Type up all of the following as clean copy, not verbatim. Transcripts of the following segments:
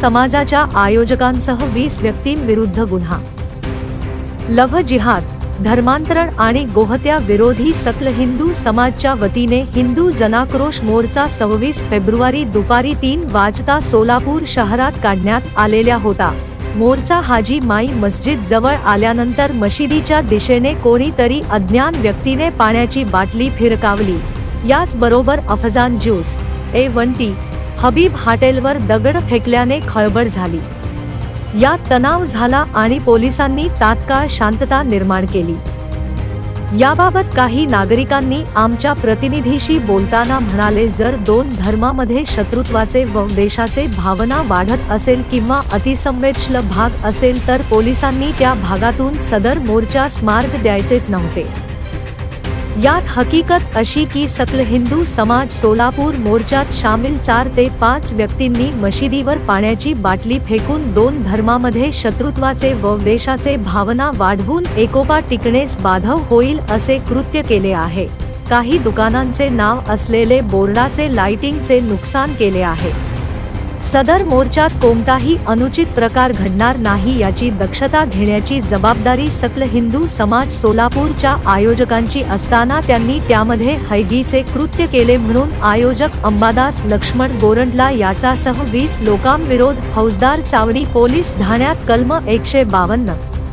समाजाच्या आयोजकांसह 20 व्यक्तींविरुद्ध गुन्हा. लव्ह जिहाद, धर्मांतरण आणि गोहत्या विरोधी सकल हिंदू समाजच्या वतीने हिंदू जनाक्रोश मोर्चा 26 फेब्रुवारी दुपारी 3 वाजता सोलापूर शहरात काढण्यात आलेला होता. मोर्चा हाजी माई मस्जिद जवळ आल्यानंतर मशिदीच्या दिशेने कोणीतरी अज्ञात व्यक्तीने पाण्याची बाटली फिरकावली. याचबरोबर अफजान ज्यूस, A1T, हबीब हॉटेलवर दगड फेकल्याने खळबळ झाली. यात तणाव झाला आणि पोलिसांनी तात्काळ शांतता निर्माण केली. याबाबत काही नागरिकांनी आमच्या प्रतिनिधीशी बोलताना म्हणाले, जर दोन धर्मामध्ये शत्रुत्वाचे व द्वेषाचे भावना वाढत असेल किंवा अतिसंवेदनशील भाग असेल तर पोलिसांनी त्या भागातून सदर मोर्चास मार्ग द्यायचेच नव्हते. यात हकीकत अशी की सकल हिंदू समाज सोलापूर मोर्चात शामिल 4 ते 5 व्यक्तींनी मशिदीवर पाण्याची बाटली फेकून दोन धर्मामध्ये शत्रुत्वाचे व द्वेषाचे भावना वाढवून एकोपा टिकण्यास बाधक होईल असे कृत्य केले आहे. काही दुकानांचे नाव असलेले बोर्डाचे लाइटिंगचे नुकसान केले आहे. सदर मोर्चात कोणताही अनुचित प्रकार घडणार नाही याची दक्षता घेण्याची जबाबदारी सकल हिंदू समाज सोलापूरच्या आयोजकांची असताना त्यांनी त्यामध्ये हयगीचे कृत्य केले म्हणून आयोजक अंबादास लक्ष्मण गोरंटला याच्यासह 20 लोकांविरोध फौजदार चावडी पोलीस ठाण्यात कलम 152,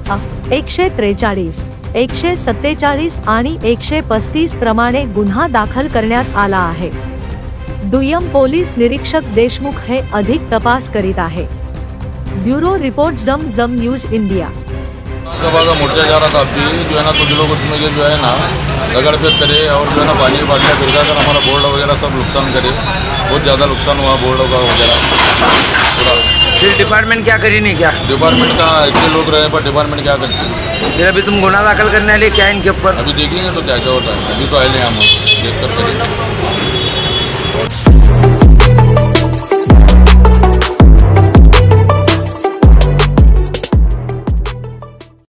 143, 147 आणि 135 प्रमाणे गुन्हा दाखल करण्यात आला आहे. दुय्यम पोलीस निरीक्षक देशमुख हे अधिक तपास करीत आहे. ब्यूरो रिपोर्ट जम न्यूज इंडिया. मोर्चा जा रहा था अभी जो है ना, कुछ लोग उसमें जो है ना दगड़ फेंक करे और जो है ना पानी बाटला गिरगा कर हमारा बोर्ड वगैरह सब नुकसान करे. बहुत ज़्यादा नुकसान हुआ बोर्डों का वगैरह. फिर डिपार्टमेंट क्या करी नहीं? क्या डिपार्टमेंट का इतने लोग रहे पर डिपार्टमेंट क्या करती? फिर अभी तुम गुना दाखिल करने वाले क्या इनके ऊपर? अभी देखेंगे तो क्या क्या होता है. अभी तो आए नहीं हम देख कर करें.